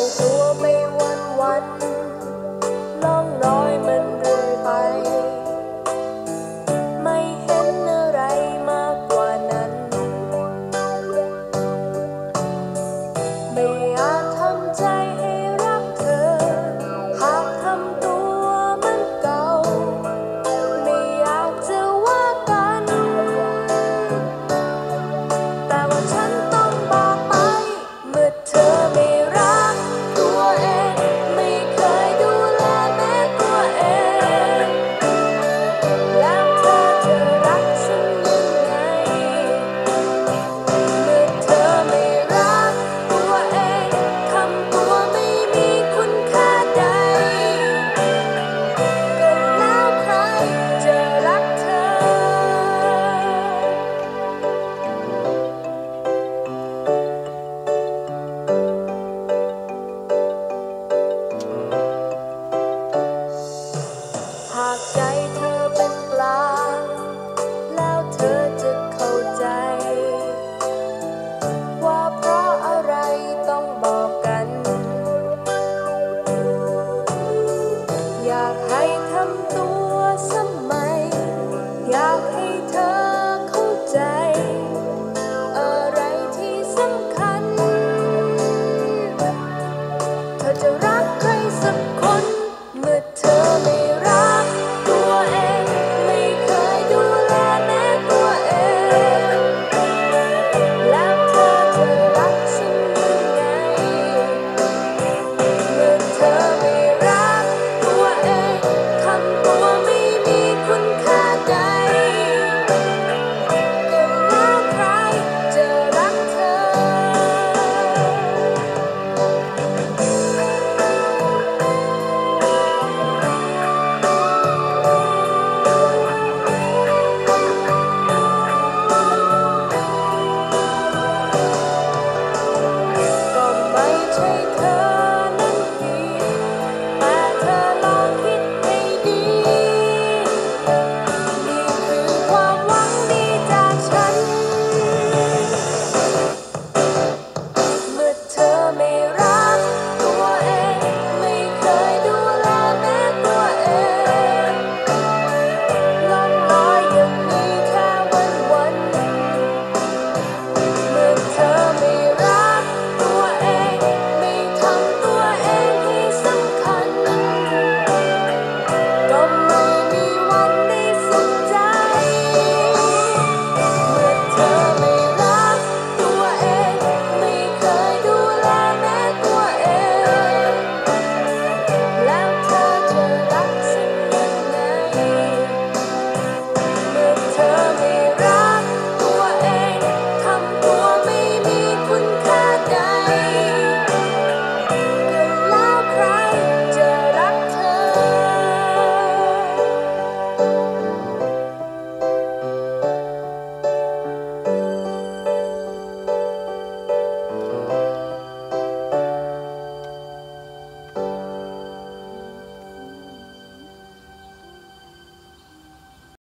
ตัวไปวันล่องลอยมันเรื่อยไปไม่เห็นอะไรมากกว่านั้นไม่อาจทำใจให้รักเธอหากทำตัวมันเก่าไม่อยากจะว่ากันแต่ว่าฉันต้องบอกไปเมื่อเธอไม่รักตัวเองไม่เคยดูแลแม้ตัวเองแล้วเธอจะรักฉันยังไงเมื่อเธอไม่รักตัวเองทำตัวไม่มีคุณค่าใดก็แล้วใครจะรักเธอหากใจเธอเป็นกลางแล้วเธอจะเข้าใจว่าเพราะอะไรต้องบอกกันอยากให้ทำตัวสมัยอยากให้เธอเข้าใจอะไรที่สำคัญเธอจะรักใครสักคนเมื่อเธอไม่รักตัวเองไม่เคยดูแลแม้ตัวเองแล้วเธอจะรักฉันยังไงเมื่อเธอไม่รักตัวเองทำตัวไม่มีคุณค่าใดก็แล้วใครจะรักเธอก็ไม่ใช่เธอ